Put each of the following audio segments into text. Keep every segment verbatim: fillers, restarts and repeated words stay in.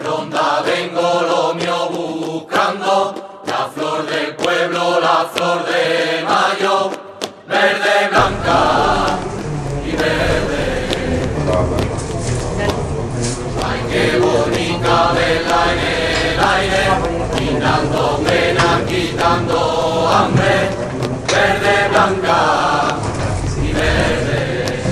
ronda vengo lo mío buscando, la flor del pueblo, la flor de mayo, verde, blanca y verde. Ay, qué bonita verla en el aire, quitando pena, quitando hambre, verde, blanca y verde.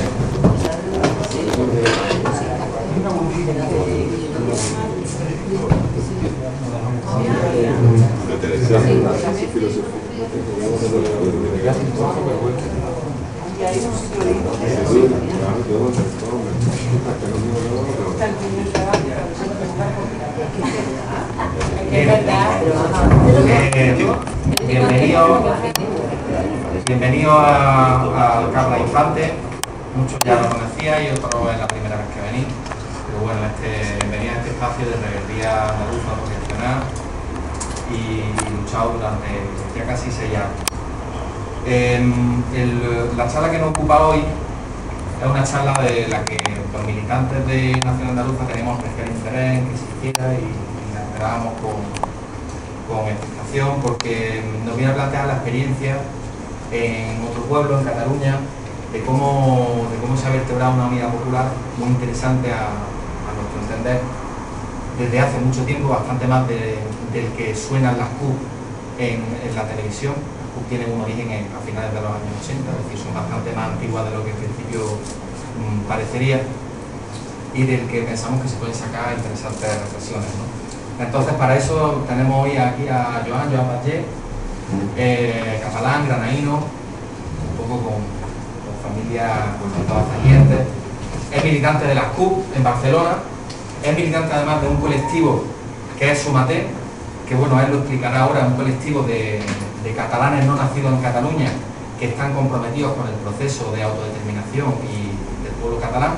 Bienvenido, bienvenido al Cabra Infante. Muchos ya lo conocían y otros es la primera vez que venís. Pero bueno, este, bienvenido a este espacio de rebeldía andaluza profesional y luchado durante ya casi seis años. Eh, el, la charla que nos ocupa hoy es una charla de la que los militantes de Nación Andaluza tenemos especial interés en que se hiciera y, y la esperábamos con, con expectación, porque nos viene a plantear la experiencia en otro pueblo, en Cataluña, de cómo, de cómo se ha vertebrado una unidad popular muy interesante a, a nuestro entender, desde hace mucho tiempo, bastante más de, del que suenan las C U P en, en la televisión. Las C U P tienen un origen en, a finales de los años ochenta, es decir, son bastante más antiguas de lo que en principio mmm, parecería, y del que pensamos que se pueden sacar interesantes reflexiones, ¿no? Entonces, para eso tenemos hoy aquí a Joan, Joan Batlle, eh, catalán, granaíno, un poco con, con familia con todas ascendientes. Es militante de las C U P en Barcelona, es militante además de un colectivo que es Sumaté, que bueno, él lo explicará ahora, un colectivo de, de catalanes no nacidos en Cataluña que están comprometidos con el proceso de autodeterminación y del pueblo catalán.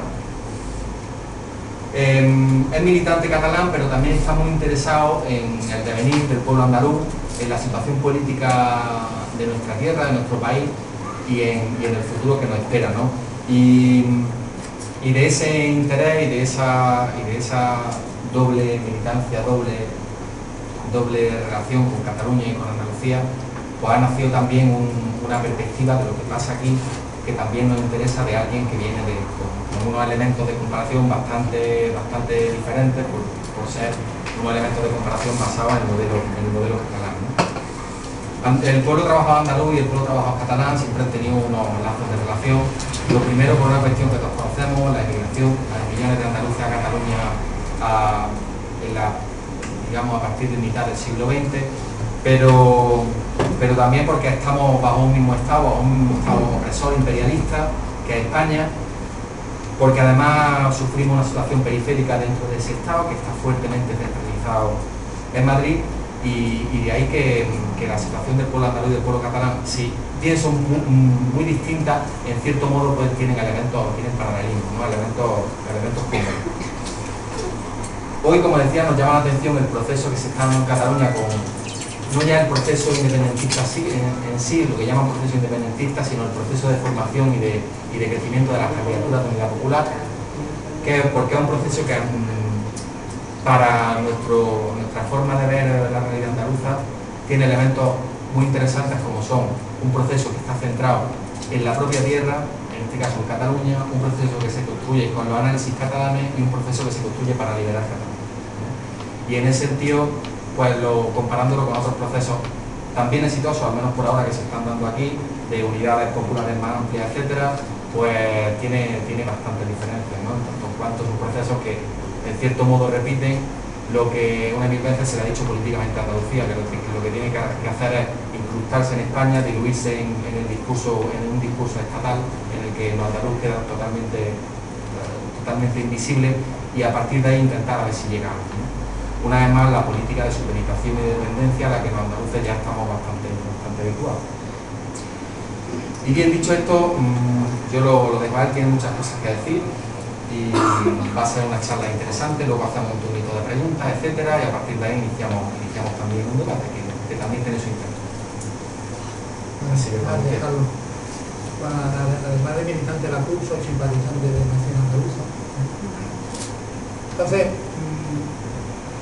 Eh, es militante catalán, pero también está muy interesado en el devenir del pueblo andaluz, en la situación política de nuestra tierra, de nuestro país y en, y en el futuro que nos espera, ¿no? Y, y de ese interés y de esa, y de esa doble militancia, doble, doble relación con Cataluña y con Andalucía, pues ha nacido también un, una perspectiva de lo que pasa aquí, que también nos interesa, de alguien que viene de, con, con unos elementos de comparación bastante, bastante diferentes por, por ser unos elementos de comparación basados en el modelo, en el modelo catalán, ¿no? El pueblo trabajador andaluz y el pueblo trabajador catalán siempre han tenido unos lazos de relación. Lo primero por una cuestión que todos conocemos, la emigración, las millones de andaluces a Cataluña a, en la, digamos, a partir de mitad del siglo veinte, pero, pero también porque estamos bajo un mismo estado, bajo un mismo estado opresor imperialista, que es España, porque además sufrimos una situación periférica dentro de ese estado que está fuertemente centralizado en Madrid. Y, y de ahí que, que la situación del pueblo andaluz y del pueblo catalán, si bien son muy, muy distintas, en cierto modo pues tienen elementos, tienen paralelismo, ¿no? elementos, elementos comunes. Hoy, como decía, nos llama la atención el proceso que se está dando en Cataluña con, no ya el proceso independentista en, en sí, lo que llaman proceso independentista, sino el proceso de formación y de, y de crecimiento de las candidaturas de unidad popular, que, porque es un proceso que para nuestro, nuestra forma de ver la realidad andaluza tiene elementos muy interesantes, como son un proceso que está centrado en la propia tierra, en este caso en Cataluña, un proceso que se construye con los análisis catalanes y un proceso que se construye para liberar Cataluña. Y en ese sentido, pues lo, comparándolo con otros procesos también exitosos, al menos por ahora que se están dando aquí, de unidades populares más amplias, etcétera, pues tiene, tiene bastantes diferencias, ¿no? En tanto en cuanto son procesos que en cierto modo repiten lo que una mil veces se le ha dicho políticamente a Andalucía, que lo que, lo que tiene que hacer es incrustarse en España, diluirse en, en el discurso, en un discurso estatal en el que los andaluces quedan totalmente, totalmente invisibles, y a partir de ahí intentar a ver si llegamos, ¿no? Una vez más, la política de supeditación y de dependencia a la que los andaluces ya estamos bastante, bastante habituados. Y bien, dicho esto, yo lo, lo dejo a él, tiene muchas cosas que decir. Y va a ser una charla interesante, luego hacemos un turnito de preguntas, etcétera, y a partir de ahí iniciamos, iniciamos también un debate que, que también tiene su interés. Así que vamos a dejarlo. Además de militante de la C U P, soy simpatizante de Nación Andaluza. Entonces,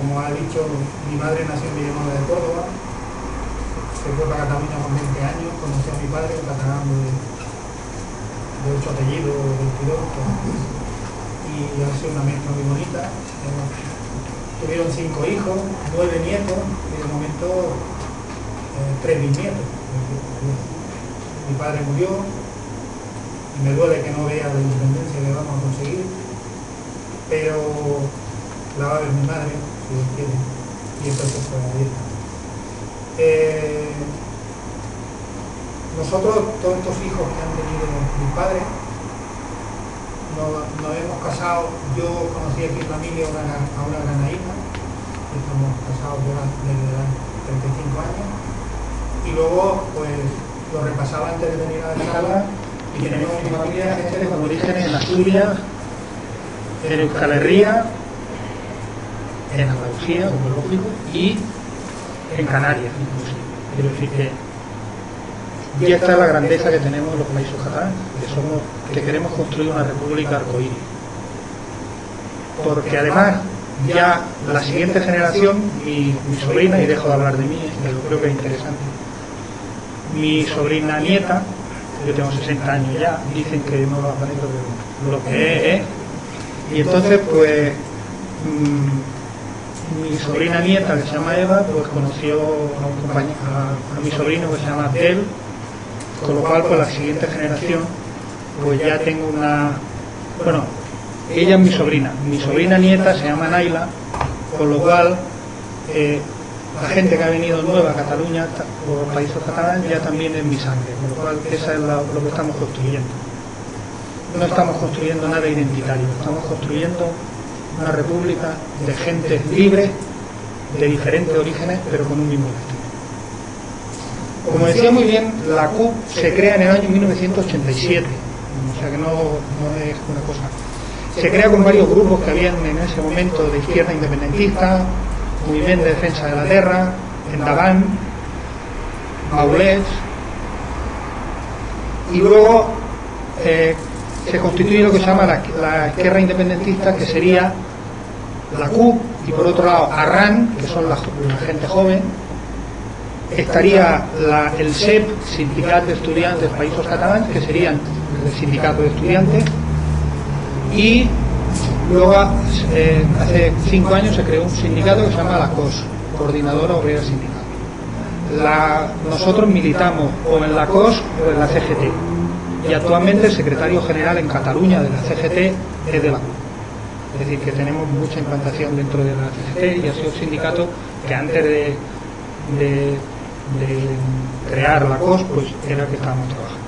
como ha dicho, mi madre nació en Villanueva de Córdoba, se fue para Cataluña con veinte años, conoció a mi padre, un catalán de, de ocho apellidos, veintidós, y ha sido una mezcla muy bonita. Eh, tuvieron cinco hijos, nueve nietos, y de momento eh, tres bisnietos. Mi padre murió, y me duele que no vea la independencia que vamos a conseguir, pero la va a ver mi madre, si Dios quiere, y entonces pues ahí está. Eh, nosotros, todos estos hijos que han tenido mis padres, nos, nos hemos casado. Yo conocí aquí en familia a una, a una granaína, estamos casados desde los treinta y cinco años, y luego pues lo repasaba antes de venir a la sala, y tenemos mi familia gente con orígenes en Asturias, en Euskal Herria, en Andalucía, como lógico, y en Canarias, incluso. Quiero decir que y esta es la grandeza que tenemos en los países catalanes, que somos, que queremos construir una república arcoíris. Porque además ya la siguiente generación, mi, mi sobrina, y dejo de hablar de mí, que lo creo que es interesante, mi sobrina nieta, yo tengo sesenta años ya, dicen que no lo aparezco, pero lo que es, es, y entonces pues mmm, mi sobrina nieta, que se llama Eva, pues conoció a, un compañero, a, a mi sobrino que se llama Abdel, con lo cual pues la siguiente generación pues ya tengo una, bueno, ella es mi sobrina, mi sobrina nieta se llama Naila, con lo cual eh, la gente que ha venido nueva a Cataluña o los países catalanes ya también es mi sangre, con lo cual esa es la, lo que estamos construyendo. No estamos construyendo nada identitario, estamos construyendo una república de gentes libres, de diferentes orígenes, pero con un mismo destino. Como decía muy bien, la C U P se crea en el año mil novecientos ochenta y siete, o sea que no, no es una cosa. Se crea con varios grupos que habían en ese momento de izquierda independentista, Movimiento de Defensa de la Tierra, Endavant, Maulets, y luego eh, se constituye lo que se llama la, la izquierda independentista, que sería la C U P, y por otro lado Arran, que son la, la gente joven, estaría la, el S E P, Sindicat de Estudiantes dels Països Catalans, que serían el sindicato de estudiantes, y luego eh, hace cinco años se creó un sindicato que se llama la C O S, Coordinadora Obrera Sindical. La, nosotros militamos o en la C O S o en la C G T, y actualmente el secretario general en Cataluña de la C G T es de la C U P. Es decir, que tenemos mucha implantación dentro de la C G T, y ha sido un sindicato que antes de, de, de crear la C O S pues era el que estábamos trabajando.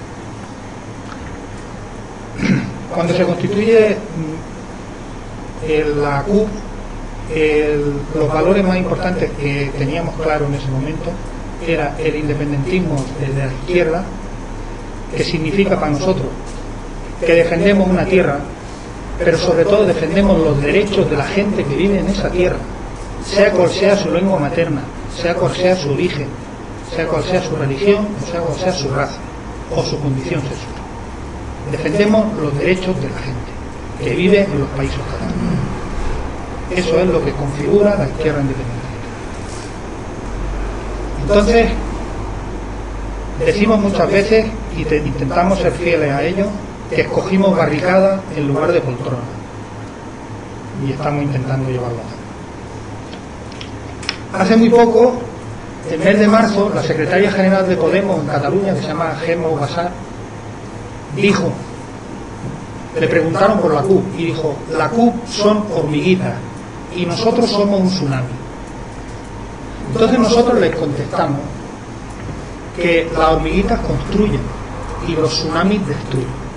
Cuando se constituye el, la C U P, el, los valores más importantes que teníamos claro en ese momento era el independentismo desde la izquierda, que significa para nosotros que defendemos una tierra, pero sobre todo defendemos los derechos de la gente que vive en esa tierra, sea cual sea su lengua materna, sea cual sea su origen, sea cual sea su religión, o sea cual sea su raza o su condición sexual. Defendemos los derechos de la gente que vive en los países catalanes. Eso es lo que configura la izquierda independiente. Entonces, decimos muchas veces, y te, intentamos ser fieles a ello, que escogimos barricadas en lugar de poltrona, y estamos intentando llevarlo a cabo. Hace muy poco, el mes de marzo, la secretaria general de Podemos en Cataluña, que se llama Gemma Ubassar, dijo, le preguntaron por la C U P y dijo, la C U P son hormiguitas y nosotros somos un tsunami. Entonces nosotros les contestamos que las hormiguitas construyen y los tsunamis destruyen.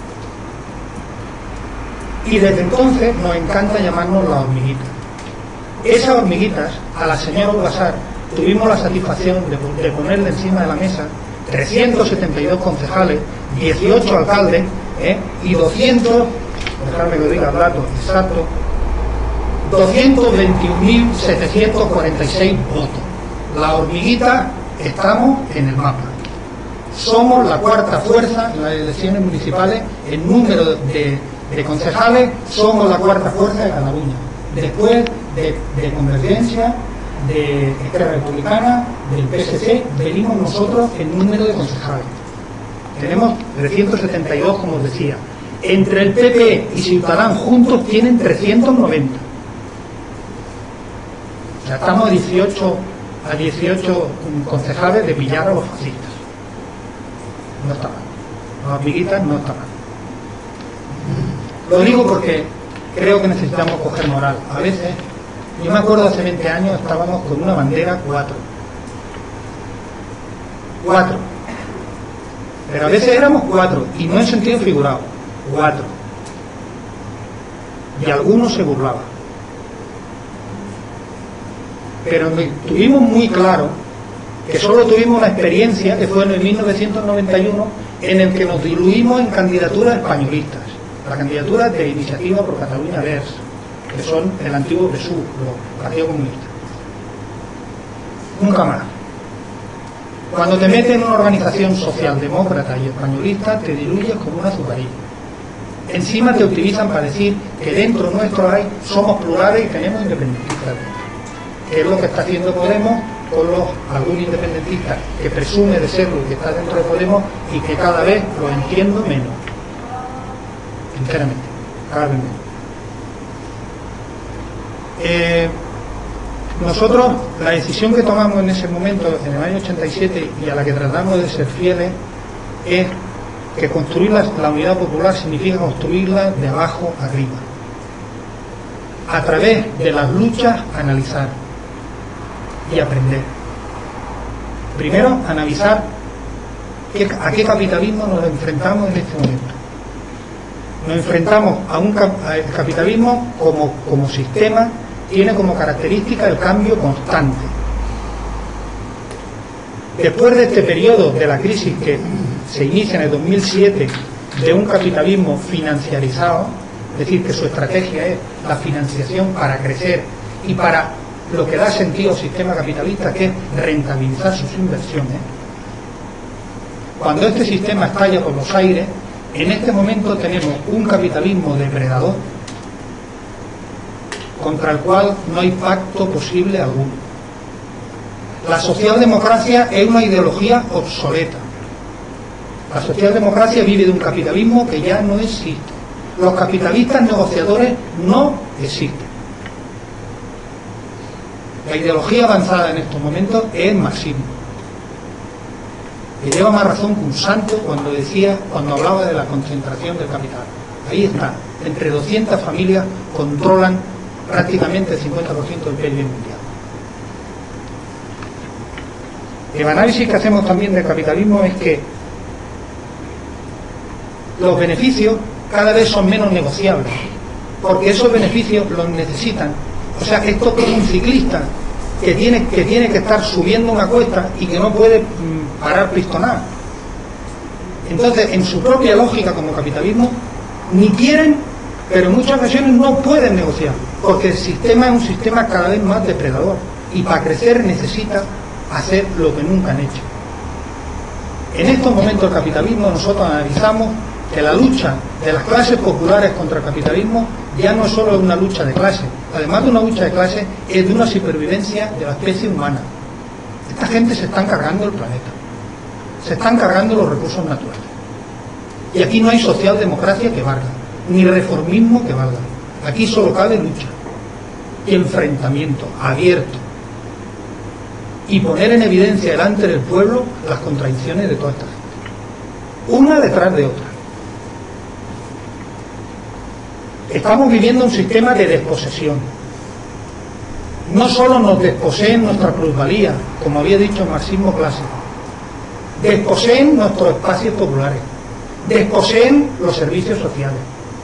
Y desde entonces nos encanta llamarnos las hormiguitas. Esas hormiguitas, a la señora Ubassar tuvimos la satisfacción de, de ponerle encima de la mesa trescientos setenta y dos concejales, dieciocho alcaldes, ¿eh? y doscientos, dejadme que os diga el dato exacto, doscientos veintiún mil setecientos cuarenta y seis votos. La hormiguita estamos en el mapa. Somos la cuarta fuerza en las elecciones municipales en número de, de concejales, somos la cuarta fuerza de Cataluña. Después de, de Convergencia, de Esquerra Republicana, del P S C, venimos nosotros en número de concejales. Tenemos trescientos setenta y dos, como os decía. Entre el P P y Ciudadanos juntos tienen trescientos noventa. O sea, estamos a dieciocho, a dieciocho concejales de pillar a los fascistas. No está mal. Los amiguitas no está mal. Lo digo porque creo que necesitamos coger moral. A veces, yo me acuerdo hace veinte años estábamos con una bandera cuatro. Cuatro. Pero a veces éramos cuatro, y no en sentido figurado. Cuatro. Y algunos se burlaban. Pero tuvimos muy claro que solo tuvimos una experiencia, que fue en el mil novecientos noventa y uno, en el que nos diluimos en candidaturas españolistas. La candidatura de Iniciativa por Catalunya Verds, que son el antiguo P S U, el Partido Comunista. Nunca más. Cuando te metes en una organización socialdemócrata y españolista, te diluyes como un azucarillo. Encima te utilizan para decir que dentro nuestro hay, somos plurales y tenemos independentistas. Que es lo que está haciendo Podemos con los algún independentista que presume de serlo y que está dentro de Podemos, y que cada vez lo entiendo menos. Sinceramente, cada vez menos. Eh, nosotros, la decisión que tomamos en ese momento, en el año ochenta y siete, y a la que tratamos de ser fieles, es que construir la, la unidad popular significa construirla de abajo arriba. A través de las luchas, analizar y aprender. Primero, analizar qué, a qué capitalismo nos enfrentamos en este momento. Nos enfrentamos a un a el capitalismo como, como sistema, tiene como característica el cambio constante. Después de este periodo de la crisis que se inicia en el dos mil siete, de un capitalismo financiarizado, es decir, que su estrategia es la financiación para crecer y para lo que da sentido al sistema capitalista, que es rentabilizar sus inversiones. Cuando este sistema estalla por los aires, en este momento tenemos un capitalismo depredador contra el cual no hay pacto posible alguno. La socialdemocracia es una ideología obsoleta. La socialdemocracia vive de un capitalismo que ya no existe. Los capitalistas negociadores no existen. La ideología avanzada en estos momentos es el marxismo, que lleva más razón que un santo cuando decía, cuando hablaba de la concentración del capital. Ahí está, entre doscientas familias controlan prácticamente el cincuenta por ciento del P I B mundial. El análisis que hacemos también del capitalismo es que los beneficios cada vez son menos negociables, porque esos beneficios los necesitan. O sea, esto es como un ciclista que tiene, que tiene que estar subiendo una cuesta y que no puede mm, parar pistonar. Entonces, en su propia lógica como capitalismo, ni quieren, pero en muchas ocasiones no pueden negociar, porque el sistema es un sistema cada vez más depredador, y para crecer necesita hacer lo que nunca han hecho. En estos momentos del capitalismo nosotros analizamos que la lucha de las clases populares contra el capitalismo ya no es solo una lucha de clase, además de una lucha de clase, es de una supervivencia de la especie humana. Esta gente se están cargando el planeta, se están cargando los recursos naturales, y aquí no hay socialdemocracia que valga, ni reformismo que valga. Aquí solo cabe lucha y enfrentamiento abierto, y poner en evidencia delante del pueblo las contradicciones de toda esta gente, una detrás de otra. Estamos viviendo un sistema de desposesión. No solo nos desposeen nuestra plusvalía, como había dicho el marxismo clásico, desposeen nuestros espacios populares, desposeen los servicios sociales,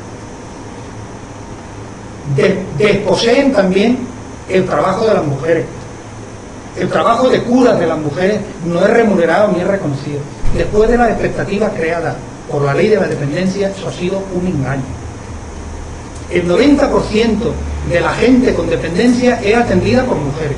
de, desposeen también el trabajo de las mujeres. El trabajo de curas de las mujeres no es remunerado ni es reconocido. Después de las expectativas creadas por la ley de la dependencia, eso ha sido un engaño. El noventa por ciento de la gente con dependencia es atendida por mujeres.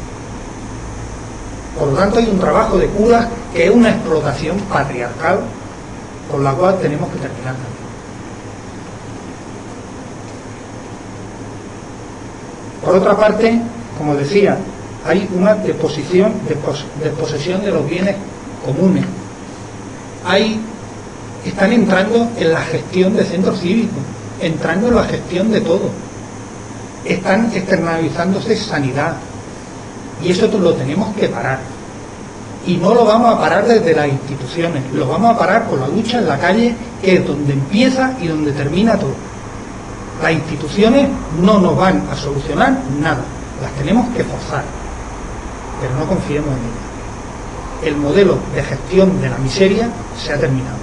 Por lo tanto, hay un trabajo de curas que es una explotación patriarcal con la cual tenemos que terminar también. Por otra parte, como decía, hay una deposición, despos, desposesión de los bienes comunes. Hay, están entrando en la gestión de centros cívicos, entrando en la gestión de todo. Están externalizándose sanidad. Y eso lo tenemos que parar. Y no lo vamos a parar desde las instituciones, lo vamos a parar con la lucha en la calle, que es donde empieza y donde termina todo. Las instituciones no nos van a solucionar nada, las tenemos que forzar, pero no confiemos en ellas. El modelo de gestión de la miseria se ha terminado.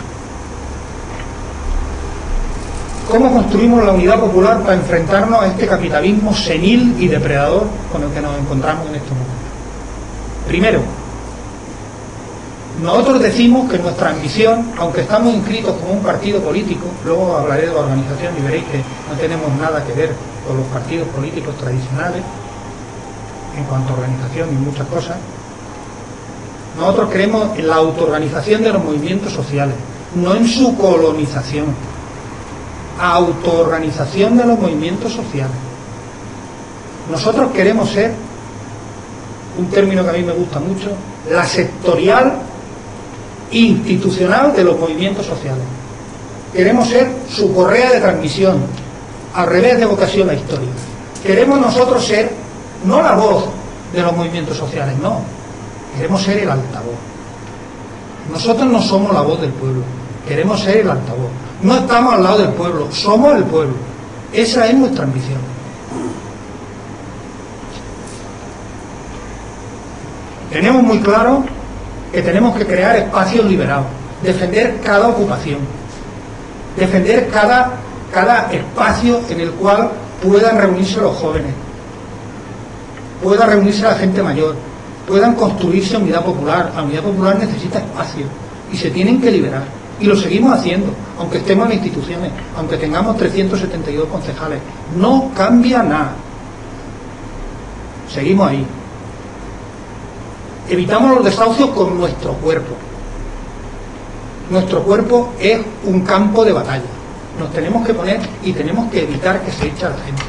¿Cómo construimos la unidad popular para enfrentarnos a este capitalismo senil y depredador con el que nos encontramos en estos momentos? Primero, nosotros decimos que nuestra ambición, aunque estamos inscritos como un partido político, luego hablaré de la organización y veréis que no tenemos nada que ver con los partidos políticos tradicionales en cuanto a organización y muchas cosas. Nosotros creemos en la autoorganización de los movimientos sociales, no en su colonización. Autoorganización de los movimientos sociales. Nosotros queremos ser, un término que a mí me gusta mucho, la sectorial institucional de los movimientos sociales. Queremos ser su correa de transmisión, al revés de vocación a historia. Queremos nosotros ser no la voz de los movimientos sociales, no, queremos ser el altavoz. Nosotros no somos la voz del pueblo, queremos ser el altavoz. No estamos al lado del pueblo, somos el pueblo. Esa es nuestra ambición. Tenemos muy claro que tenemos que crear espacios liberados, defender cada ocupación, defender cada, cada espacio en el cual puedan reunirse los jóvenes, pueda reunirse la gente mayor, puedan construirse unidad popular. La unidad popular necesita espacio y se tienen que liberar. Y lo seguimos haciendo, aunque estemos en instituciones, aunque tengamos trescientos setenta y dos concejales. No cambia nada. Seguimos ahí. Evitamos los desahucios con nuestro cuerpo. Nuestro cuerpo es un campo de batalla. Nos tenemos que poner y tenemos que evitar que se eche a la gente.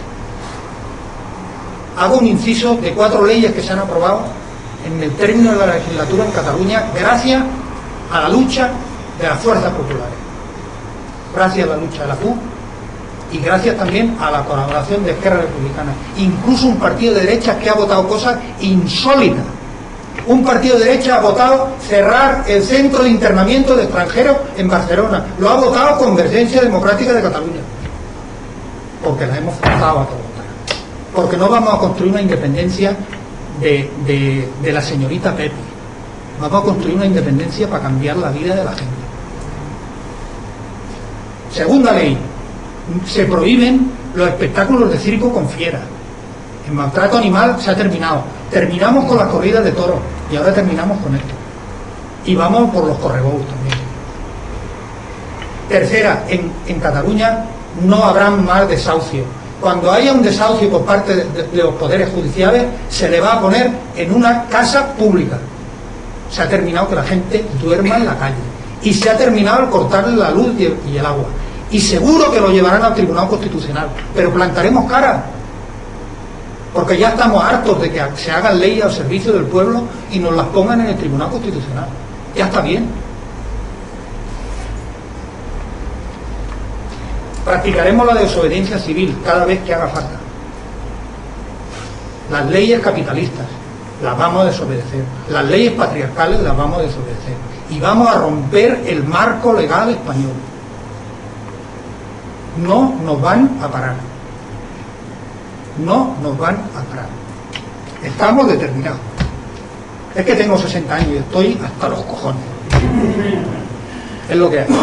Hago un inciso de cuatro leyes que se han aprobado en el término de la legislatura en Cataluña gracias a la lucha de las fuerzas populares, gracias a la lucha de la C U y gracias también a la colaboración de Esquerra Republicana. Incluso un partido de derecha que ha votado cosas insólitas. Un partido de derecha ha votado cerrar el centro de internamiento de extranjeros en Barcelona. Lo ha votado Convergencia Democrática de Cataluña. Porque la hemos forzado a todo. Porque no vamos a construir una independencia de, de, de la señorita Pepe. Vamos a construir una independencia para cambiar la vida de la gente. Segunda ley. Se prohíben los espectáculos de circo con fieras. El maltrato animal se ha terminado. Terminamos con las corridas de toros y ahora terminamos con esto. Y vamos por los correbous también. Tercera, en, en Cataluña no habrá más desahucios. Cuando haya un desahucio por parte de, de, de los poderes judiciales, se le va a poner en una casa pública. Se ha terminado que la gente duerma en la calle. Y se ha terminado el cortarle la luz y el, y el agua. Y seguro que lo llevarán al Tribunal Constitucional. Pero plantaremos cara. Porque ya estamos hartos de que se hagan leyes al servicio del pueblo y nos las pongan en el Tribunal Constitucional. Ya está bien. Practicaremos la desobediencia civil cada vez que haga falta. Las leyes capitalistas las vamos a desobedecer. Las leyes patriarcales las vamos a desobedecer. Y vamos a romper el marco legal español. No nos van a parar. No nos van a parar. Estamos determinados. Es que tengo sesenta años y estoy hasta los cojones. Es lo que hay.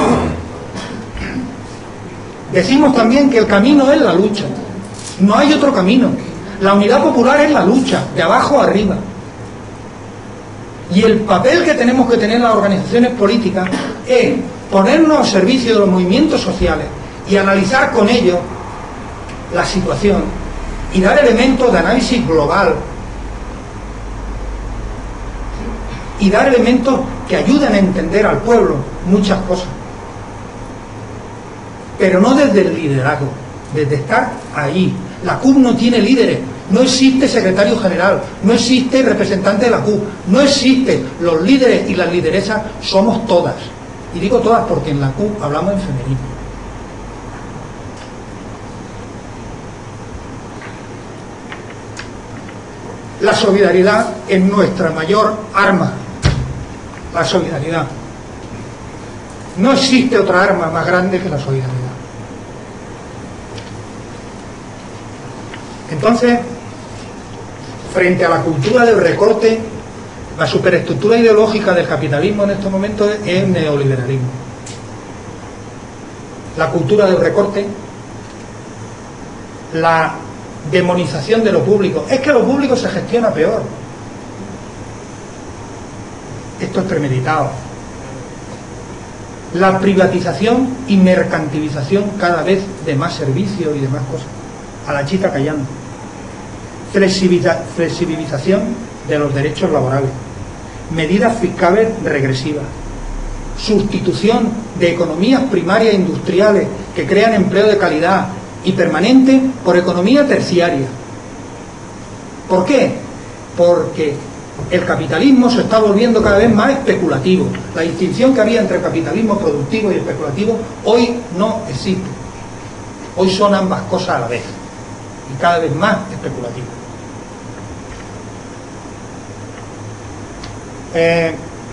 Decimos también que el camino es la lucha. No hay otro camino. La unidad popular es la lucha, de abajo a arriba. Y el papel que tenemos que tener las organizaciones políticas es ponernos al servicio de los movimientos sociales y analizar con ellos la situación y dar elementos de análisis global y dar elementos que ayuden a entender al pueblo muchas cosas, pero no desde el liderazgo, desde estar ahí, La C U P no tiene líderes, no existe secretario general, no existe representante de la C U P, no existe. Los líderes y las lideresas somos todas. Y digo todas porque en la C U P hablamos en femenino. La solidaridad es nuestra mayor arma. La solidaridad. No existe otra arma más grande que la solidaridad. Entonces, frente a la cultura del recorte, la superestructura ideológica del capitalismo en estos momentos es el neoliberalismo. La cultura del recorte, la demonización de lo público. Es que lo público se gestiona peor. Esto es premeditado. La privatización y mercantilización cada vez de más servicios y de más cosas. A la chita callando. Flexibiliza, flexibilización de los derechos laborales. Medidas fiscales regresivas. Sustitución de economías primarias industriales que crean empleo de calidad y permanente por economía terciaria. ¿Por qué? Porque el capitalismo se está volviendo cada vez más especulativo. La distinción que había entre capitalismo productivo y especulativo hoy no existe. Hoy son ambas cosas a la vez y cada vez más especulativo. Eh,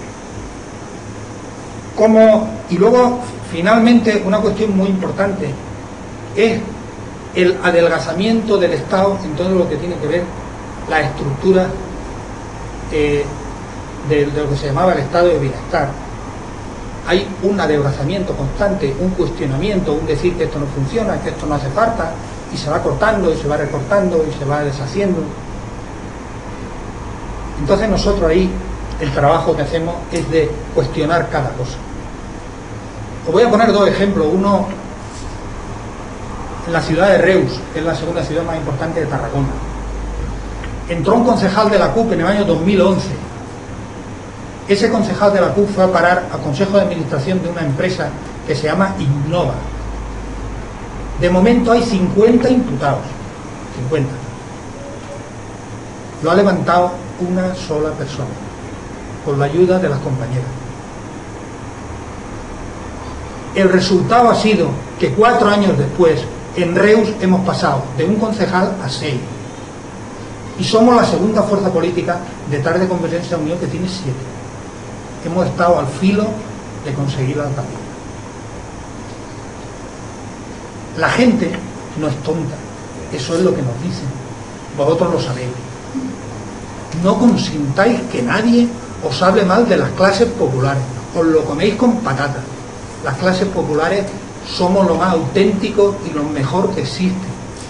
como, y luego finalmente una cuestión muy importante es el adelgazamiento del Estado en todo lo que tiene que ver la estructura eh, de, de lo que se llamaba el estado de bienestar. Hay un adelgazamiento constante, un cuestionamiento, un decir que esto no funciona, que esto no hace falta, y se va cortando y se va recortando y se va deshaciendo. Entonces nosotros ahí el trabajo que hacemos es de cuestionar cada cosa. Os voy a poner dos ejemplos. Uno en la ciudad de Reus, que es la segunda ciudad más importante de Tarragona. Entró un concejal de la C U P en el año dos mil once. Ese concejal de la C U P fue a parar al consejo de administración de una empresa que se llama Innova. De momento hay cincuenta imputados. cincuenta. Lo ha levantado una sola persona, con la ayuda de las compañeras. El resultado ha sido que cuatro años después, en Reus hemos pasado de un concejal a seis. Y somos la segunda fuerza política detrás de Convergencia y Unión, que tiene siete. Hemos estado al filo de conseguir la alcaldía. La gente no es tonta, eso es lo que nos dicen. Vosotros lo sabéis. No consintáis que nadie os hable mal de las clases populares. Os lo coméis con patatas. Las clases populares somos lo más auténtico y lo mejor que existe.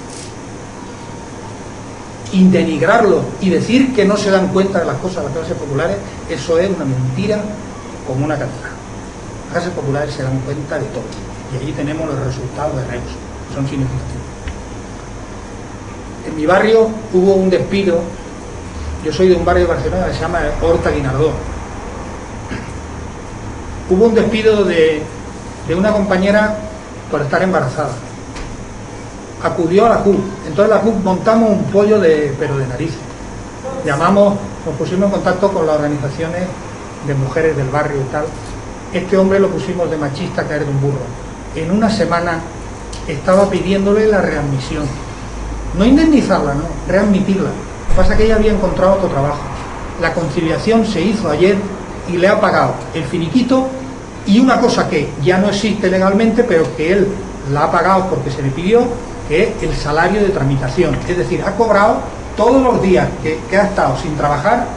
Y denigrarlo y decir que no se dan cuenta de las cosas de las clases populares, eso es una mentira como una catedral. Las clases populares se dan cuenta de todo. Y allí tenemos los resultados de Reus, que son significativos. En mi barrio hubo un despido. Yo soy de un barrio de Barcelona que se llama Horta Guinardó. Hubo un despido de, de una compañera por estar embarazada. Acudió a la C U P. Entonces la C U P montamos un pollo de, pero de narices. Llamamos, nos pusimos en contacto con las organizaciones de mujeres del barrio y tal. Este hombre lo pusimos de machista a caer de un burro. En una semana estaba pidiéndole la readmisión. No indemnizarla, no, readmitirla. Lo que pasa es que ella había encontrado otro trabajo. La conciliación se hizo ayer y le ha pagado el finiquito y una cosa que ya no existe legalmente, pero que él la ha pagado porque se le pidió, que es el salario de tramitación. Es decir, ha cobrado todos los días que, que ha estado sin trabajar,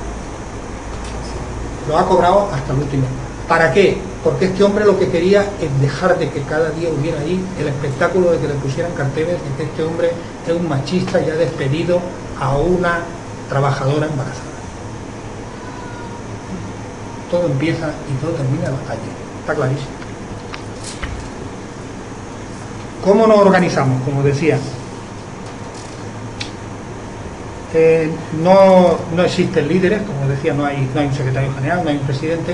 lo ha cobrado hasta el último. ¿Para qué? Porque este hombre lo que quería es dejar de que cada día hubiera ahí el espectáculo de que le pusieran carteles de que este hombre es un machista y ha despedido a una trabajadora embarazada. Todo empieza y todo termina en la calle. Está clarísimo. ¿Cómo nos organizamos? Como decía, eh, no, no existen líderes, como decía, no hay, no hay un secretario general, no hay un presidente.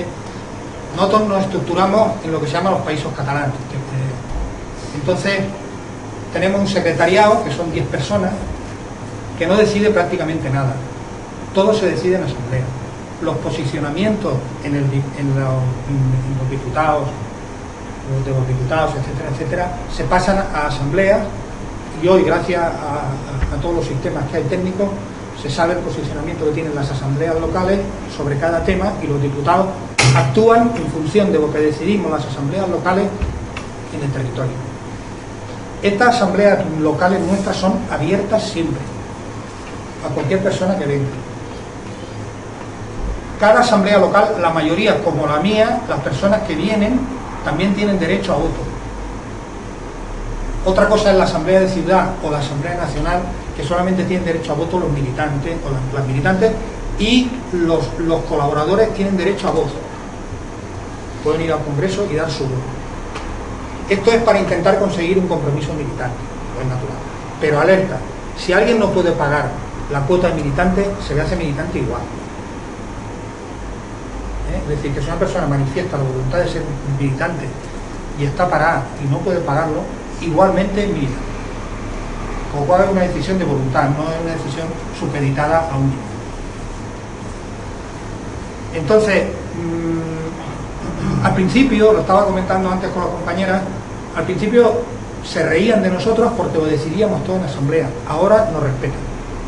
Nosotros nos estructuramos en lo que se llama los países catalanes. Entonces, tenemos un secretariado, que son diez personas, que no decide prácticamente nada. Todo se decide en asamblea. Los posicionamientos en, el, en, los, en los diputados, los de los diputados, etcétera, etcétera, se pasan a asambleas, y hoy, gracias a, a, a todos los sistemas que hay técnicos, se sabe el posicionamiento que tienen las asambleas locales sobre cada tema, y los diputados actúan en función de lo que decidimos las asambleas locales en el territorio. Estas asambleas locales nuestras son abiertas siempre a cualquier persona que venga. Cada asamblea local, la mayoría como la mía, las personas que vienen también tienen derecho a voto. Otra cosa es la asamblea de ciudad o la asamblea nacional, que solamente tienen derecho a voto los militantes o las, las militantes, y los, los colaboradores tienen derecho a voto. Pueden ir al Congreso y dar su voto. Esto es para intentar conseguir un compromiso militante, no es natural. Pero alerta, si alguien no puede pagar la cuota de militante, se le hace militante igual. ¿Eh? Es decir, que si una persona manifiesta la voluntad de ser militante y está parada y no puede pagarlo, igualmente milita. Con lo cual es una decisión de voluntad, no es una decisión supeditada a un nivel. Entonces, mmm, al principio, lo estaba comentando antes con la compañera, al principio se reían de nosotros porque lo decidíamos todo en asamblea. Ahora nos respetan.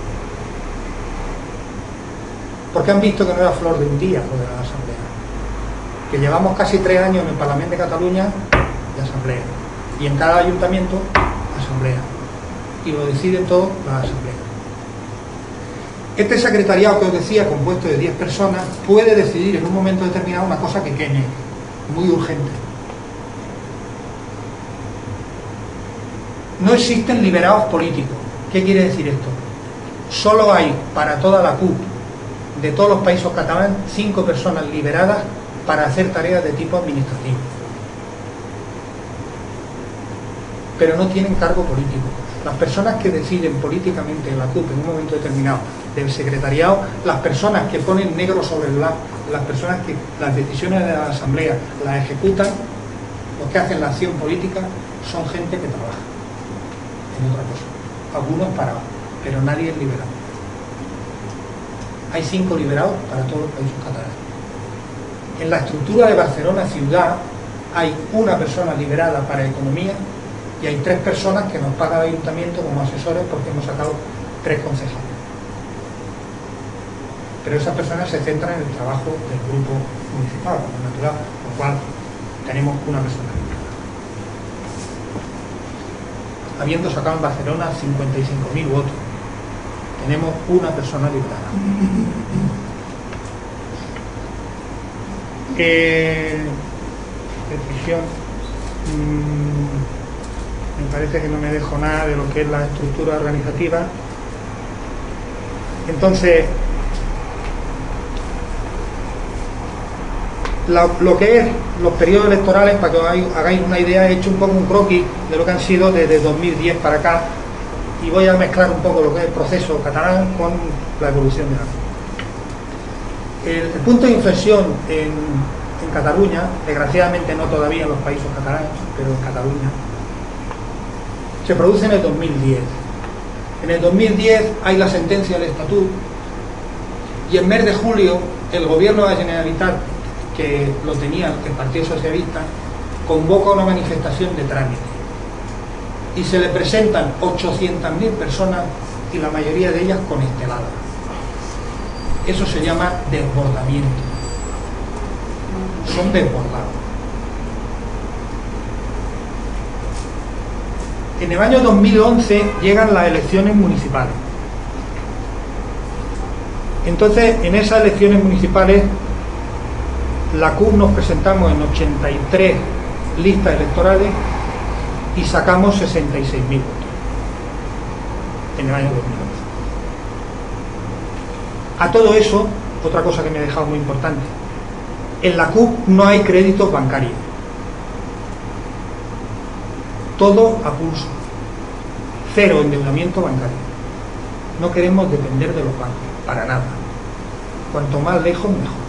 Porque han visto que no era flor de un día lo de la asamblea. Que llevamos casi tres años en el Parlamento de Cataluña de asamblea. Y en cada ayuntamiento, asamblea. Y lo deciden todo la asamblea. Este secretariado que os decía, compuesto de diez personas, puede decidir en un momento determinado una cosa que queme, muy urgente. No existen liberados políticos. ¿Qué quiere decir esto? Solo hay para toda la C U P de todos los países catalanes cinco personas liberadas para hacer tareas de tipo administrativo. Pero no tienen cargo político. Las personas que deciden políticamente en la C U P en un momento determinado del secretariado, las personas que ponen negro sobre el blanco, las personas que las decisiones de la asamblea las ejecutan, los que hacen la acción política, son gente que trabaja en otra cosa. Algunos parados, pero nadie es liberado. Hay cinco liberados para todos los países catalanes. En la estructura de Barcelona ciudad hay una persona liberada para economía y hay tres personas que nos paga el ayuntamiento como asesores porque hemos sacado tres concejales. Pero esas personas se centran en el trabajo del grupo municipal, como es natural, con lo cual tenemos una persona liberada. Habiendo sacado en Barcelona cincuenta y cinco mil votos, tenemos una persona liberada. Eh, decisión. Mmm, me parece que no me dejo nada de lo que es la estructura organizativa. Entonces, la, lo que es los periodos electorales, para que os hagáis una idea, he hecho un poco un croquis de lo que han sido desde dos mil diez para acá, y voy a mezclar un poco lo que es el proceso catalán con la evolución de la el, el punto de inflexión en, en Cataluña, desgraciadamente no todavía en los países catalanes, pero en Cataluña, se produce en el dos mil diez. En el dos mil diez hay la sentencia del Estatut, y en mes de julio el gobierno de la Generalitat, que lo tenía el Partido Socialista, convoca una manifestación de trámite. Y se le presentan ochocientas mil personas y la mayoría de ellas conesteladas. Eso se llama desbordamiento. Son desbordados. En el año dos mil once llegan las elecciones municipales. Entonces, en esas elecciones municipales, la C U P nos presentamos en ochenta y tres listas electorales y sacamos sesenta y seis mil votos en el año dos mil once. A todo eso, otra cosa que me ha dejado muy importante, en la C U P no hay créditos bancarios, todo a pulso, cero endeudamiento bancario. No queremos depender de los bancos, para nada. Cuanto más lejos, mejor.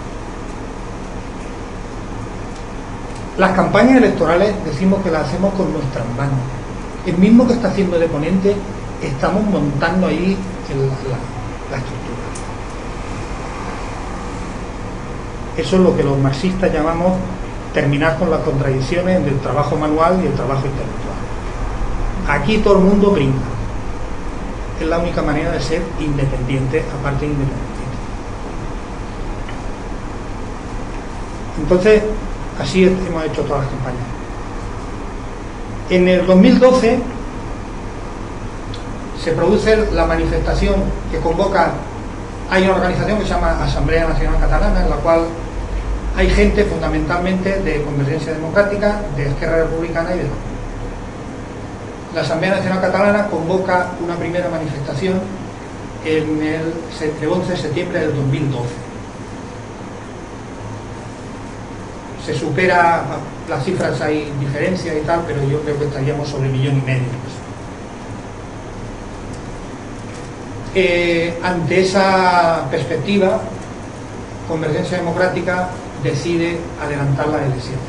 Las campañas electorales decimos que las hacemos con nuestras manos. el mismo que está haciendo de ponente, estamos montando ahí el, la, la estructura. Eso es lo que los marxistas llamamos terminar con las contradicciones del trabajo manual y el trabajo intelectual. Aquí todo el mundo brinda. Es la única manera de ser independiente, aparte de independiente. Entonces, así hemos hecho todas las campañas. En el dos mil doce se produce la manifestación que convoca, hay una organización que se llama Asamblea Nacional Catalana, en la cual hay gente fundamentalmente de Convergencia Democrática, de Esquerra Republicana y de la La Asamblea Nacional Catalana convoca una primera manifestación en el, el once de septiembre del dos mil doce. Se supera, las cifras hay diferencias y tal, pero yo creo que estaríamos sobre un millón y medio. Eh, ante esa perspectiva, Convergencia Democrática decide adelantar las elecciones.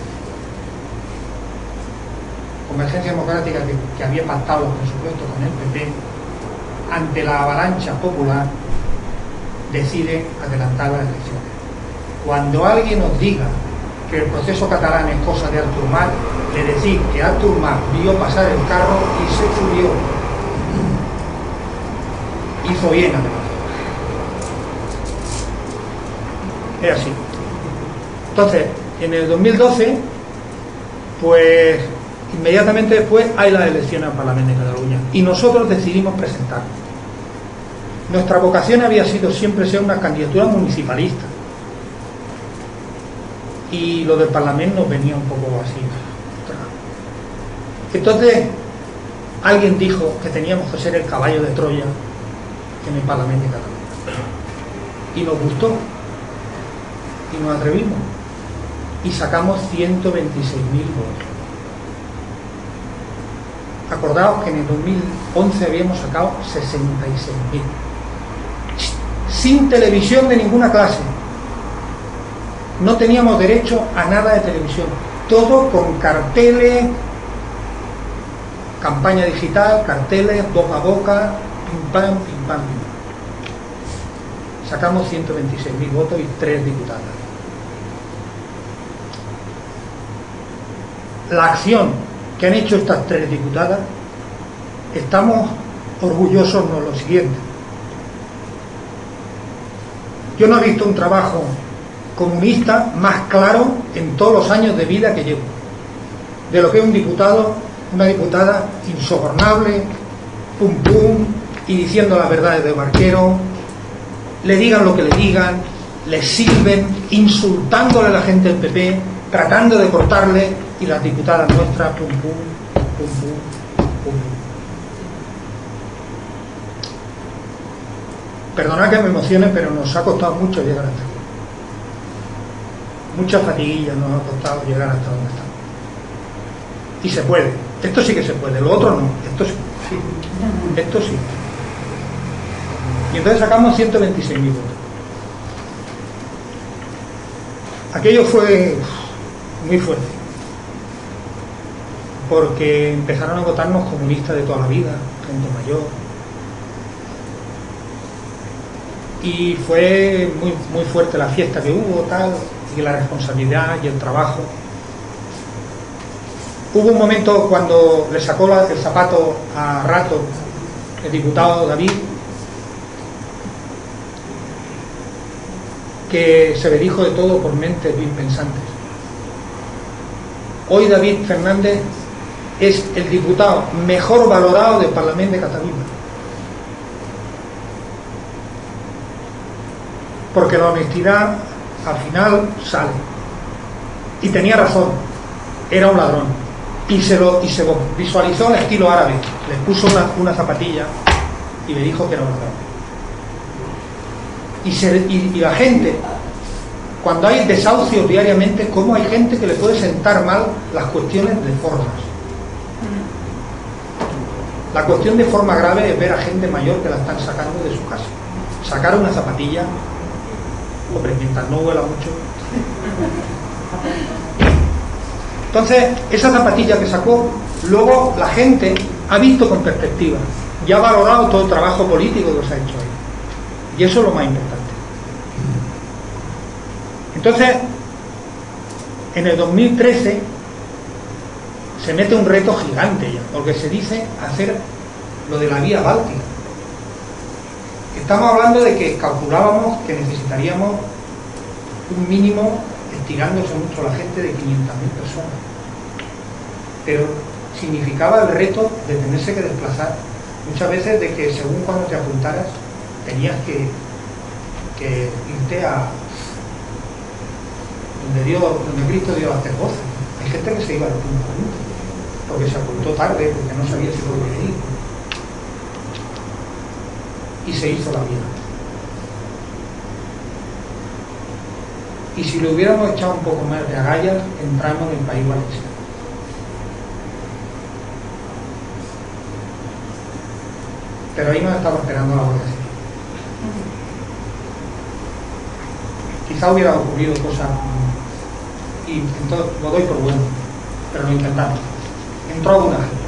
Convergencia Democrática, que, que había pactado los presupuestos con el P P, ante la avalancha popular, decide adelantar las elecciones. Cuando alguien nos diga que el proceso catalán es cosa de Artur Mas, le decir que Artur Mas vio pasar el carro y se subió. Hizo bien, además. Es así. Entonces, en el dos mil doce, pues inmediatamente después hay las elecciones al Parlamento de Cataluña y nosotros decidimos presentarnos. Nuestra vocación había sido siempre ser una candidatura municipalista y lo del Parlamento nos venía un poco así. Entonces alguien dijo que teníamos que ser el caballo de Troya en el Parlamento de Cataluña y nos gustó y nos atrevimos y sacamos ciento veintiséis mil votos. Acordaos que en el dos mil once habíamos sacado sesenta y seis mil, sin televisión de ninguna clase. No teníamos derecho a nada de televisión, todo con carteles, campaña digital, carteles, boca a boca, pim pam, pim pam, pim pam. Sacamos ciento veintiséis mil votos y tres diputadas. La acción que han hecho estas tres diputadas, estamos orgullosos de lo siguiente. Yo no he visto un trabajo comunista más claro en todos los años de vida que llevo, de lo que es un diputado, una diputada insobornable, pum pum, y diciendo las verdades de Barquero, le digan lo que le digan, le sirven, insultándole a la gente del P P, tratando de cortarle, y las diputadas nuestras, pum pum, pum pum, pum pum. Perdonad que me emocione, pero nos ha costado mucho llegar hasta aquí. Muchas fatiguillas nos ha costado llegar hasta donde estamos. Y se puede. Esto sí que se puede, lo otro no. Esto sí. Esto sí. Y entonces sacamos ciento veintiséis mil votos. Aquello fue muy fuerte, porque empezaron a votarnos comunistas de toda la vida, gente mayor, y fue muy, muy fuerte la fiesta que hubo, tal, y la responsabilidad y el trabajo. Hubo un momento cuando le sacó la, el zapato a Rato el diputado David, que se bedijo de todo por mentes bien pensantes. Hoy David Fernández es el diputado mejor valorado del Parlamento de Cataluña, porque la honestidad al final sale, y tenía razón, era un ladrón, y se lo y se lo visualizó en estilo árabe, le puso una, una zapatilla y le dijo que era un ladrón. Y, se, y, y la gente, cuando hay desahucios diariamente, ¿cómo hay gente que le puede sentar mal las cuestiones de formas? La cuestión de forma grave es ver a gente mayor que la están sacando de su casa. Sacar una zapatilla, hombre, mientras no huela mucho. Entonces, esa zapatilla que sacó, luego la gente ha visto con perspectiva y ha valorado todo el trabajo político que se ha hecho ahí. Y eso es lo más importante. Entonces, en el dos mil trece se mete un reto gigante ya, porque se dice hacer lo de la vía báltica. Estamos hablando de que calculábamos que necesitaríamos un mínimo, estirándose mucho la gente, de quinientas mil personas. Pero significaba el reto de tenerse que desplazar muchas veces, de que según cuando te apuntaras tenías que, que irte a donde Dios, donde Cristo dio a hacer voces. Hay gente que se iba a los puntos porque se apuntó tarde, porque no sabía si podía ir, y se hizo la vida. Y si lo hubiéramos echado un poco más de agallas, entramos en el País Valenciano. Pero ahí nos estaba esperando la Guardia Civil. Quizá hubiera ocurrido cosas, y entonces lo doy por bueno, pero lo intentamos. Entró alguna gente.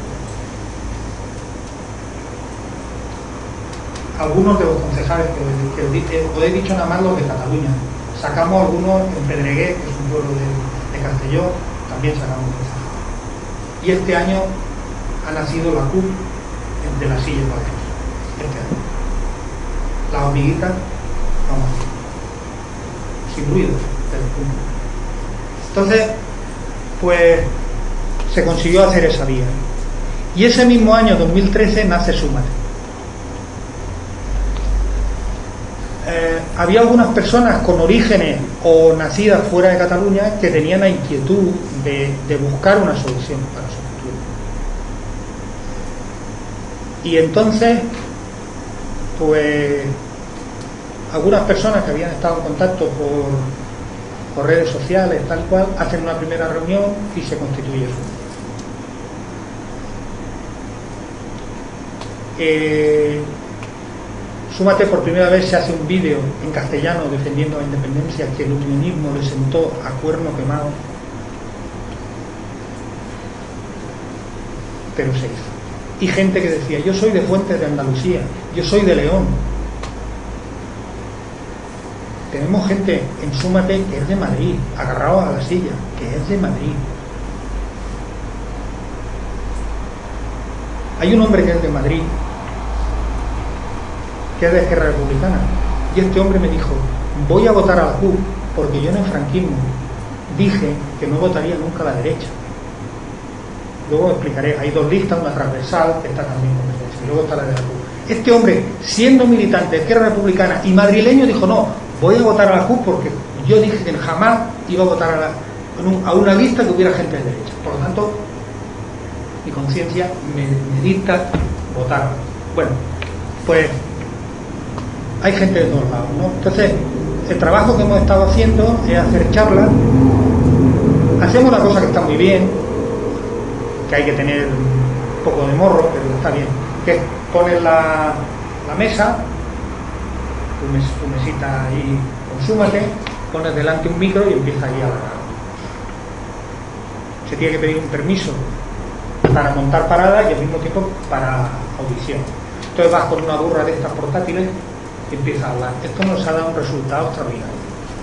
Algunos de los concejales que, que os, dije, os he dicho nada más los de Cataluña. Sacamos algunos en Pedreguer, que es un pueblo de, de Castelló, también sacamos concejales. Y este año ha nacido la C U P de las sillas vacías. Este año. Las hormiguitas, vamos, sin ruido, pero entonces, pues se consiguió hacer esa vía. Y ese mismo año, dos mil trece, nace Súmate. Eh, había algunas personas con orígenes o nacidas fuera de Cataluña que tenían la inquietud de, de buscar una solución para su futuro. Y entonces, pues, algunas personas que habían estado en contacto por, por redes sociales, tal cual, hacen una primera reunión y se constituye eso. Eh, Súmate por primera vez se hace un vídeo en castellano defendiendo la independencia que el unionismo le sentó a cuerno quemado, pero se hizo. Y gente que decía, yo soy de Fuentes de Andalucía, yo soy de León. Tenemos gente en Súmate que es de Madrid, agarrados a la silla, que es de Madrid. Hay un hombre que es de Madrid, que es de Esquerra Republicana, y este hombre me dijo, voy a votar a la C U P porque yo en el franquismo dije que no votaría nunca a la derecha. Luego explicaré, hay dos listas, una transversal que está también con derecha, y luego está la de la C U P. Este hombre, siendo militante de Esquerra Republicana y madrileño, dijo, no, voy a votar a la C U P porque yo dije que jamás iba a votar a, la, a una lista que hubiera gente de derecha. Por lo tanto, mi conciencia me, me dicta votar. Bueno, pues hay gente de todos lados, ¿no? Entonces, el trabajo que hemos estado haciendo es hacer charlas. Hacemos una cosa que está muy bien, que hay que tener un poco de morro, pero está bien, que es poner la, la mesa, tu, mes, tu mesita ahí, consúmate, pones delante un micro y empieza ahí a hablar. Se tiene que pedir un permiso para montar paradas y al mismo tiempo para audición. Entonces vas con una burra de estas portátiles y empieza a hablar. Esto nos ha dado un resultado extraordinario.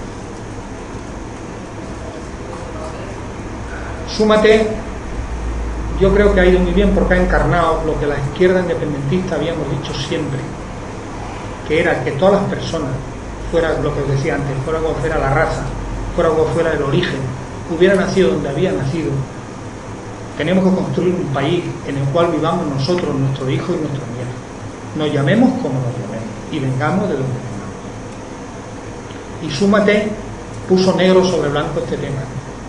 Súmate, yo creo que ha ido muy bien porque ha encarnado lo que la izquierda independentista habíamos dicho siempre, que era que todas las personas, fuera lo que os decía antes, fuera como fuera la raza, fuera como fuera el origen, hubiera nacido donde había nacido, tenemos que construir un país en el cual vivamos nosotros, nuestros hijos y nuestros nietos. Nos llamemos como nos llamemos y vengamos de donde vengamos. Y Súmate puso negro sobre blanco este tema.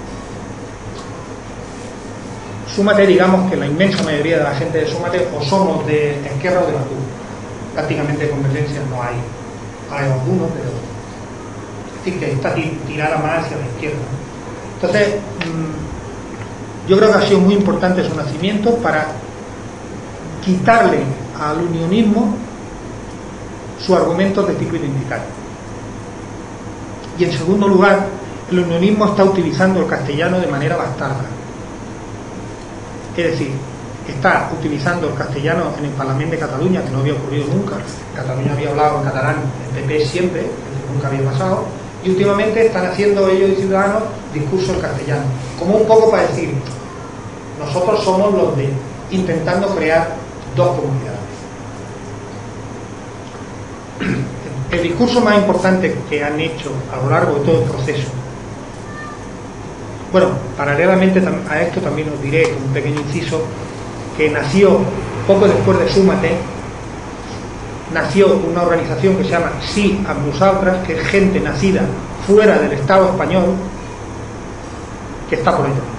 Súmate, digamos que la inmensa mayoría de la gente de Súmate o somos de Esquerra o de la C U P. Prácticamente de convergencia no hay. Hay algunos, pero es decir, que está tirada más hacia la izquierda. Entonces, yo creo que ha sido muy importante su nacimiento para quitarle al unionismo sus argumentos de tipo identitario. Y en segundo lugar, el unionismo está utilizando el castellano de manera bastarda. Es decir, está utilizando el castellano en el Parlamento de Cataluña, que no había ocurrido nunca. Cataluña había hablado en catalán, el P P siempre, que nunca había pasado, y últimamente están haciendo ellos y Ciudadanos discurso en castellano, como un poco para decir, nosotros somos los de intentando crear dos comunidades. El discurso más importante que han hecho a lo largo de todo el proceso, bueno, paralelamente a esto también os diré, como un pequeño inciso, que nació poco después de Súmate, nació una organización que se llama Sí a Nosaltres, que es gente nacida fuera del Estado español, que está por la independencia.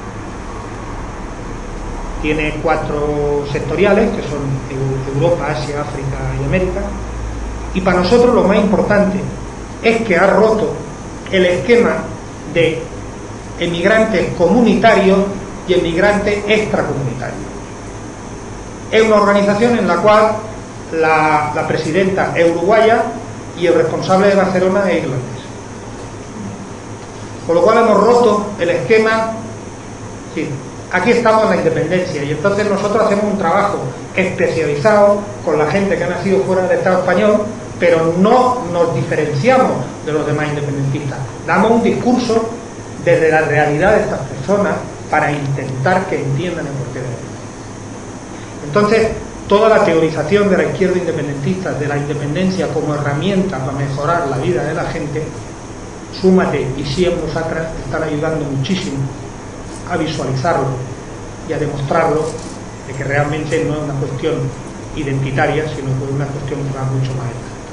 Tiene cuatro sectoriales, que son Europa, Asia, África y América, y para nosotros lo más importante es que ha roto el esquema de emigrantes comunitarios y emigrantes extracomunitarios. Es una organización en la cual la, la presidenta es uruguaya y el responsable de Barcelona es irlandés. Con lo cual hemos roto el esquema. Sí, aquí estamos en la independencia y entonces nosotros hacemos un trabajo especializado con la gente que ha nacido fuera del Estado español, pero no nos diferenciamos de los demás independentistas. Damos un discurso desde la realidad de estas personas para intentar que entiendan el porqué de ello. Entonces, toda la teorización de la izquierda independentista, de la independencia como herramienta para mejorar la vida de la gente, Súmate y Sí a Nosaltres están ayudando muchísimo a visualizarlo y a demostrarlo de que realmente no es una cuestión identitaria, sino que es una cuestión que va mucho más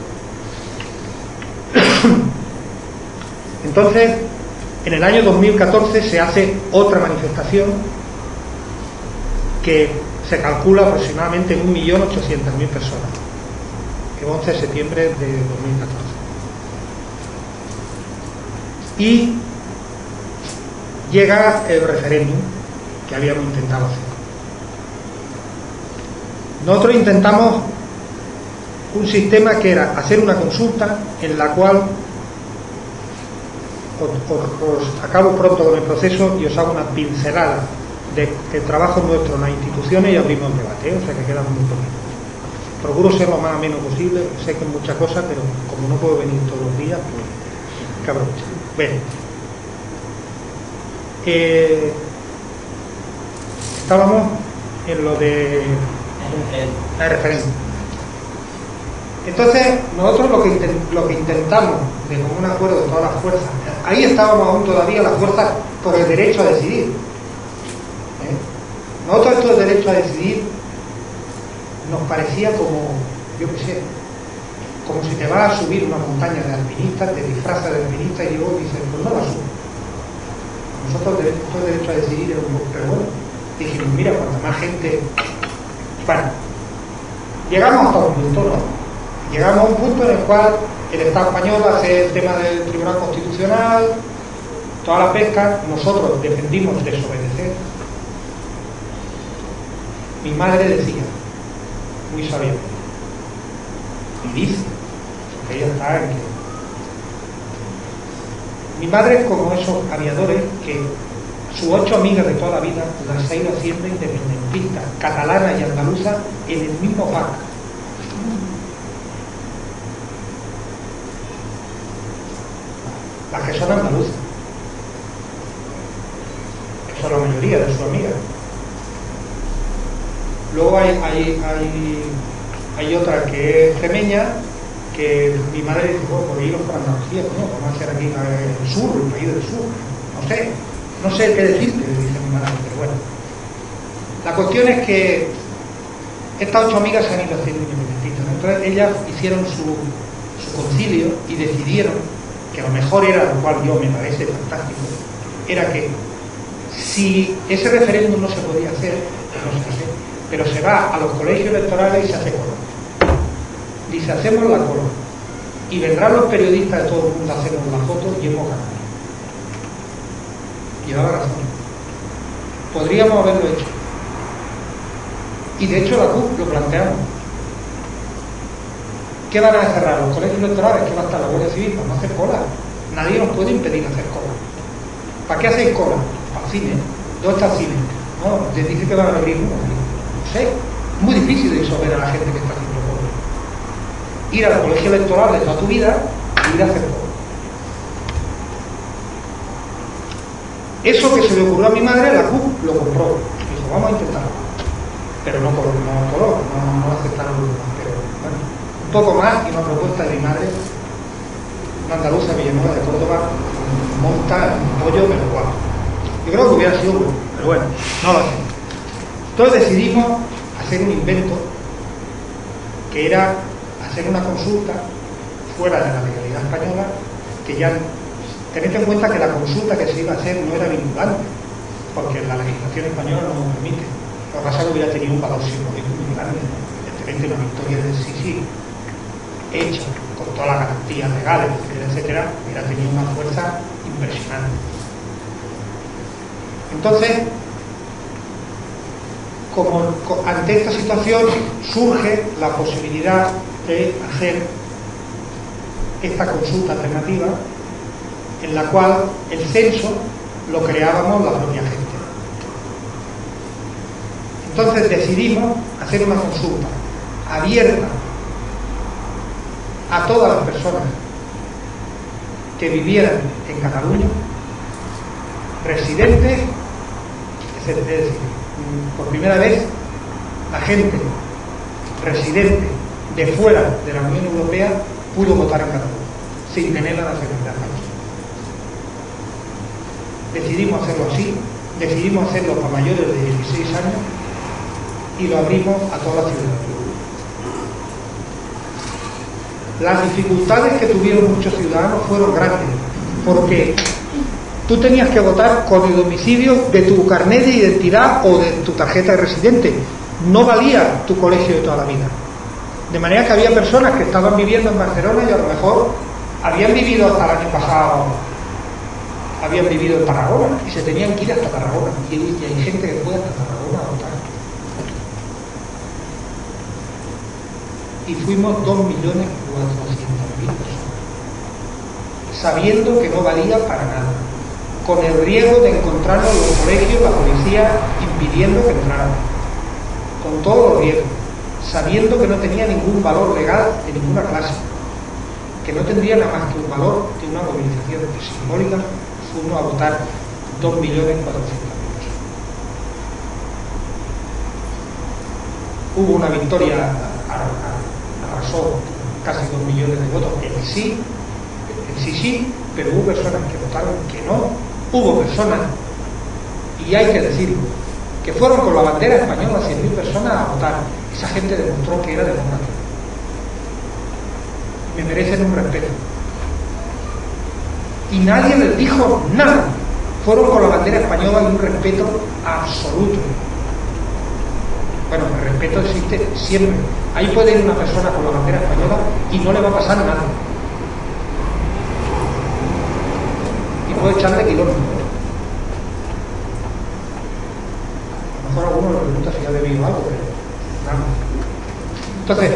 allá. Entonces, en el año dos mil catorce se hace otra manifestación que se calcula aproximadamente en un millón ochocientas mil personas, el once de septiembre de dos mil catorce. Y llega el referéndum que habíamos intentado hacer. Nosotros intentamos un sistema que era hacer una consulta en la cual os, os, os acabo pronto con el proceso y os hago una pincelada de que trabajo nuestro en las instituciones y abrimos el debate, ¿eh? O sea que queda muy poquito. Procuro ser lo más ameno posible, sé que es mucha cosa, pero como no puedo venir todos los días, pues que aprovechar. Bien. Eh, estábamos en lo de el referéndum. Entonces, nosotros lo que, intent, lo que intentamos, de común acuerdo de todas las fuerzas, ahí estábamos aún todavía las fuerzas por el derecho a decidir. ¿Eh? Nosotros esto del derecho a decidir nos parecía como, yo qué sé, como si te vas a subir una montaña de alpinistas, te disfrazas de alpinista y luego dices, pues no la subo. Nosotros el derecho a decidir es un poco, pero bueno, dijimos, mira, cuanta más gente. Bueno, llegamos hasta un punto, ¿no? Llegamos a un punto en el cual el Estado español hace el tema del Tribunal Constitucional, toda la pesca, nosotros defendimos desobedecer. Mi madre decía, muy sabiamente, y dice, porque ella está en que mi madre es como esos aviadores que sus ocho amigas de toda la vida las ha ido haciendo independentistas, catalanas y andaluzas en el mismo pack. Las que son andaluzas, que son la mayoría de sus amigas. Luego hay, hay, hay, hay otra que es extremeña, que mi madre dice, bueno, por irnos para Andalucía, ¿no? Vamos a hacer aquí el sur, el país del sur. No sé, no sé qué decirte, dice mi madre, pero bueno. La cuestión es que estas ocho amigas se han ido haciendo independentistas, ¿no? Entonces ellas hicieron su, su concilio y decidieron que lo mejor era, lo cual yo me parece fantástico, era que si ese referéndum no se podía hacer, pues no se hace, pero se va a los colegios electorales y se hace coro. Dice, hacemos la coro y vendrán los periodistas de todo el mundo a hacernos la foto y hemos ganado. Llevaba razón. Podríamos haberlo hecho. Y de hecho la C U P lo planteamos. ¿Qué van a cerrar? ¿Los colegios electorales? ¿Qué va a estar la Guardia Civil? Para no hacer cola. Nadie nos puede impedir hacer cola. ¿Para qué hacéis cola? Para el cine. ¿Dónde está el cine? No, les dice que van a abrir uno. no sé, es muy difícil de disolver a la gente que está haciendo pobre. Ir al colegio electoral de toda tu vida y ir a hacer pobre. Eso que se le ocurrió a mi madre, la C U P lo compró. Dijo, vamos a intentarlo. Pero no color, no color, no, no aceptaron los demás. Pero bueno, un poco más y una propuesta de mi madre, una andaluza Villanueva de Córdoba, monta un pollo pero guapo. Yo creo que hubiera sido bueno, pero bueno, no lo hacemos. Entonces decidimos hacer un invento que era hacer una consulta fuera de la legalidad española, que ya tened en cuenta que la consulta que se iba a hacer no era vinculante, porque la legislación española no lo permite. Lo que pasa es que hubiera tenido un valor simbólico muy grande, evidentemente una victoria del sí sí hecha con todas las garantías legales, etcétera, etcétera, hubiera tenido una fuerza impresionante. Entonces, como ante esta situación surge la posibilidad de hacer esta consulta alternativa, en la cual el censo lo creábamos la propia gente. Entonces decidimos hacer una consulta abierta a todas las personas que vivieran en Cataluña, residentes, es decir, por primera vez la gente residente de fuera de la Unión Europea pudo votar en Cataluña, sin tener la nacionalidad española. Decidimos hacerlo así, decidimos hacerlo para mayores de dieciséis años y lo abrimos a toda la ciudadanía. Las dificultades que tuvieron muchos ciudadanos fueron grandes, porque tú tenías que votar con el domicilio de tu carnet de identidad o de tu tarjeta de residente. No valía tu colegio de toda la vida. De manera que había personas que estaban viviendo en Barcelona y a lo mejor habían vivido hasta el año pasado, habían vivido en Tarragona y se tenían que ir hasta Tarragona. Y hay gente que fue hasta Tarragona a votar. Y fuimos dos millones cuatrocientas mil personas, sabiendo que no valía para nada, con el riesgo de encontrarnos en los colegios, la policía impidiendo que entraran, con todos los riesgos, sabiendo que no tenía ningún valor legal de ninguna clase, que no tendría nada más que un valor de una movilización simbólica. Fuimos a votar dos millones cuatrocientas mil personas. Hubo una victoria, arrasó casi dos millones de votos en sí, en sí sí, pero hubo personas que votaron que no. Hubo personas, y hay que decirlo, que fueron con la bandera española cien mil personas a votar. Esa gente demostró que era democrática. Me merecen un respeto. Y nadie les dijo nada. Fueron con la bandera española y un respeto absoluto. Bueno, el respeto existe siempre. Ahí puede ir una persona con la bandera española y no le va a pasar nada. Y puede echarle kilómetros. A lo mejor alguno le pregunta si ha bebido algo, pero nada. Entonces,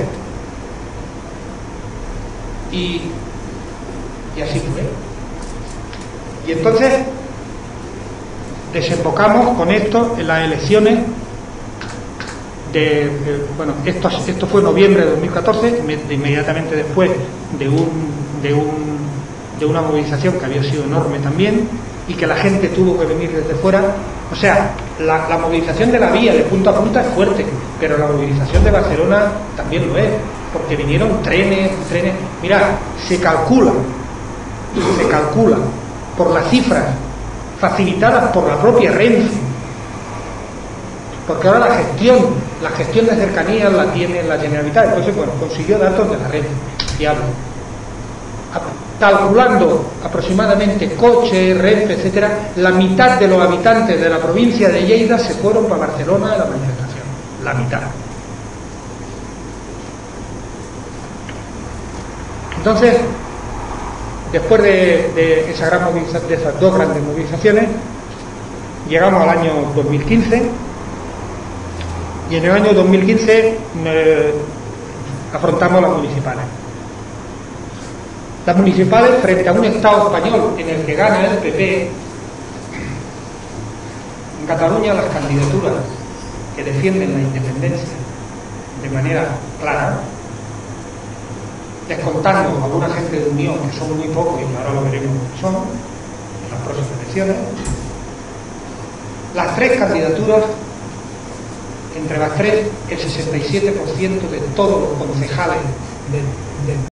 y, y así fue. Y entonces desembocamos con esto en las elecciones de, de bueno, esto, esto fue noviembre de dos mil catorce, de inmediatamente después de un, de un de una movilización que había sido enorme también y que la gente tuvo que venir desde fuera. O sea, la, la movilización de la vía de punta a punta es fuerte, pero la movilización de Barcelona también lo es, porque vinieron trenes, trenes. Mirad, se calcula, se calcula por las cifras facilitadas por la propia Renfe, porque ahora la gestión, la gestión de cercanías la tiene la Generalitat. Entonces, bueno, consiguió datos de la Renfe, fiables, calculando aproximadamente coches, Renfe, etcétera, la mitad de los habitantes de la provincia de Lleida se fueron para Barcelona a la manifestación, la mitad. Entonces, después de, de, esa gran movilización, de esas dos grandes movilizaciones, llegamos al año dos mil quince y en el año dos mil quince eh, afrontamos las municipales. Las municipales, frente a un Estado español en el que gana el P P, en Cataluña las candidaturas que defienden la independencia de manera clara, descontando a alguna gente de Unión, que son muy pocos, y ahora lo veremos cómo son, en las próximas elecciones. Las tres candidaturas, entre las tres, el sesenta y siete por ciento de todos los concejales del, del